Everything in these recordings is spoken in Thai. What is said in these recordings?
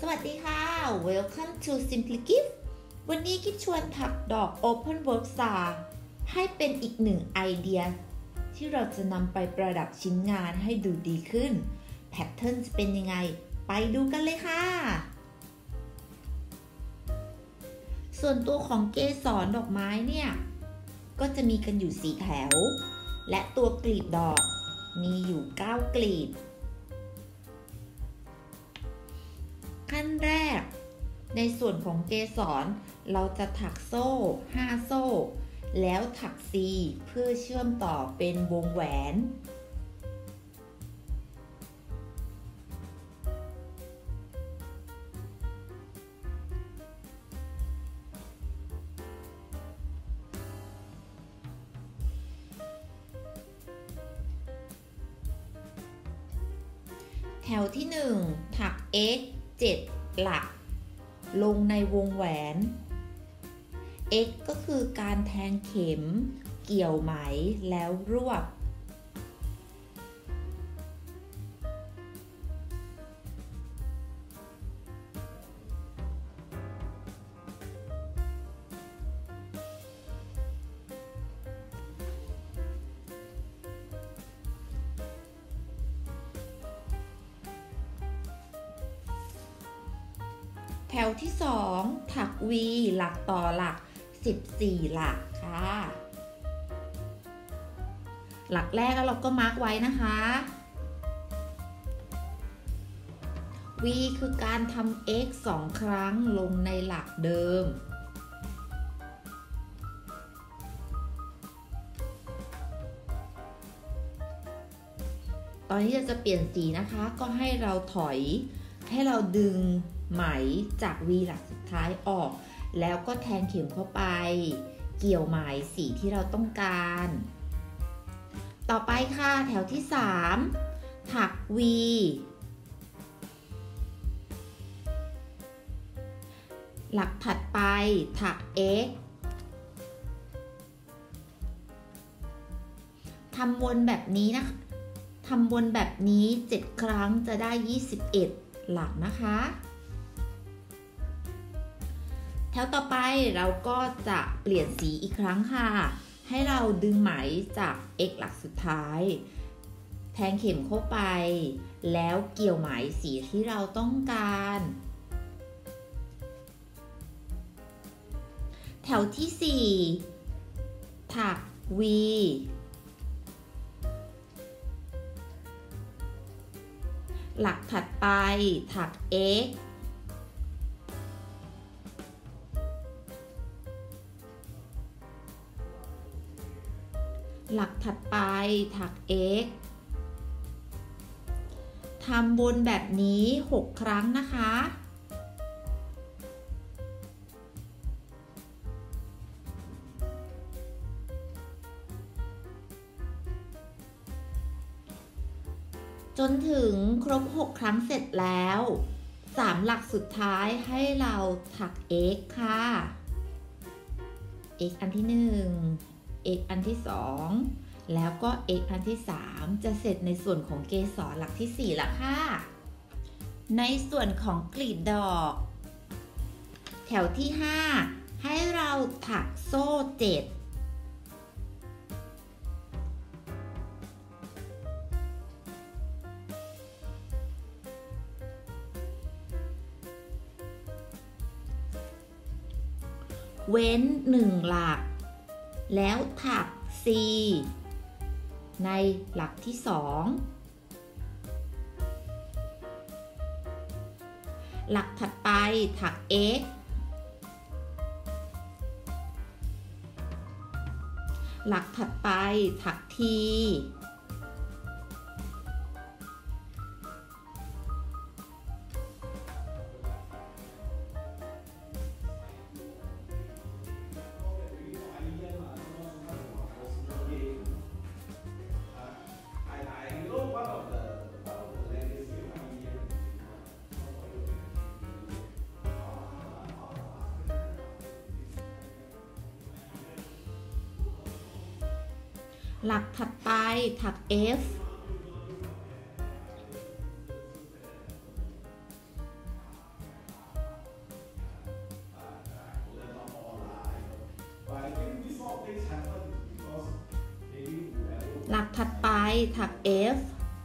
วัสดีค่ะ Welcome to Simply Gift วันนี้กิ๊บชวนถักดอก Open Work Star ให้เป็นอีกหนึ่งไอเดียที่เราจะนำไปประดับชิ้นงานให้ดูดีขึ้นแพทเทิร์นจะเป็นยังไงไปดูกันเลยค่ะส่วนตัวของเกสรดอกไม้เนี่ยก็จะมีกันอยู่4แถวและตัวกลีบดอกมีอยู่9กลีบขั้นแรกในส่วนของเกสรเราจะถักโซ่5โซ่แล้วถัก C เพื่อเชื่อมต่อเป็นวงแหวนแถวที่1ถัก X 7 หลักลงในวงแหวน X ก็คือการแทงเข็มเกี่ยวไหมแล้วรวบแถวที่2ถัก V หลักต่อหลัก14หลักค่ะหลักแรกแล้วเราก็มาร์กไว้นะคะ V คือการทำ X 2 ครั้งลงในหลักเดิมตอนนี้จะเปลี่ยนสีนะคะก็ให้เราถอยให้เราดึงไหมจาก V หลักสุดท้ายออกแล้วก็แทงเข็มเข้าไปเกี่ยวไหมสีที่เราต้องการต่อไปค่ะแถวที่3ถัก V หลักถัดไปถัก X ทำวนแบบนี้นะคะทำวนแบบนี้7ครั้งจะได้21หลักนะคะแถวต่อไปเราก็จะเปลี่ยนสีอีกครั้งค่ะให้เราดึงไหมจาก X หลักสุดท้ายแทงเข็มเข้าไปแล้วเกี่ยวไหมสีที่เราต้องการแถวที่4ถัก V หลักถัดไปถัก X หลักถัดไปถัก X ทำวนแบบนี้6ครั้งนะคะจนถึงครบ6ครั้งเสร็จแล้ว3หลักสุดท้ายให้เราถัก X ค่ะ X อันที่1 X อันที่2แล้วก็ X อันที่3จะเสร็จในส่วนของเกสรหลักที่4แล้วค่ะในส่วนของกลีบดอกแถวที่5ให้เราถักโซ่7เว้น1หลักแล้วถัก C ในหลักที่2หลักถัดไปถัก X หลักถัดไปถัก Tหลักถัดไปถัก F หหลักถัดไปถัก F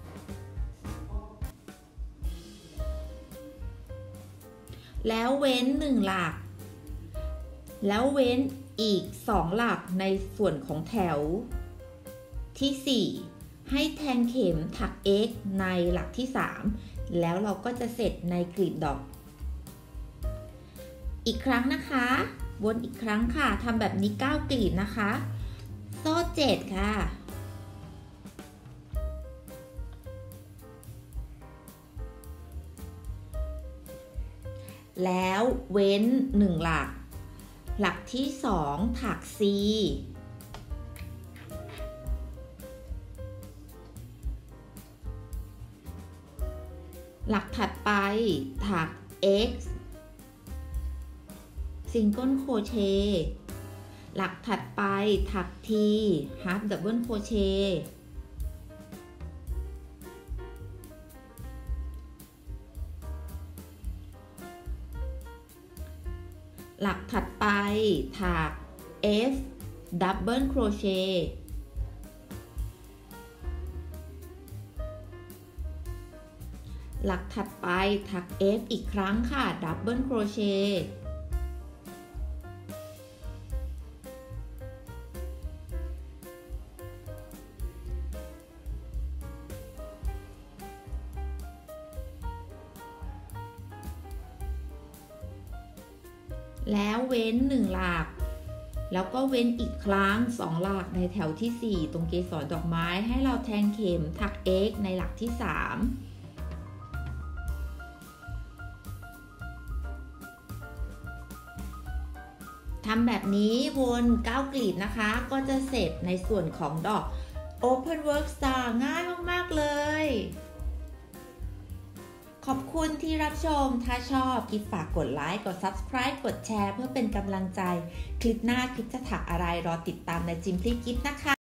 แล้วเว้น1หลักแล้วเว้นอีก2หลักในส่วนของแถวที่4ให้แทงเข็มถัก X ในหลักที่3แล้วเราก็จะเสร็จในกลีบดอกอีกครั้งนะคะวนอีกครั้งค่ะทำแบบนี้9กลีบนะคะโซ่7ค่ะแล้วเว้น1หลักหลักที่2ถัก C หลักถัดไปถัก X ซิงเกิลโครเชต์หลักถัดไปถัก T half double crochet หลักถัดไปถัก F double crochet หลักถัดไปถัก F อีกครั้งค่ะ double crochet แล้วเว้น1หลักแล้วก็เว้นอีกครั้ง2หลักในแถวที่4ตรงเกสรดอกไม้ให้เราแทงเข็มถัก X ในหลักที่3ทำแบบนี้วน9กลีบนะคะก็จะเสร็จในส่วนของดอก Open Work Star ง่ายมากๆเลยขอบคุณที่รับชมถ้าชอบกิ๊บฝากกดไลค์กด Subscribe กดแชร์เพื่อเป็นกำลังใจคลิปหน้ากิ๊บจะถักอะไรรอติดตามในจิมพลีกิ๊บนะคะ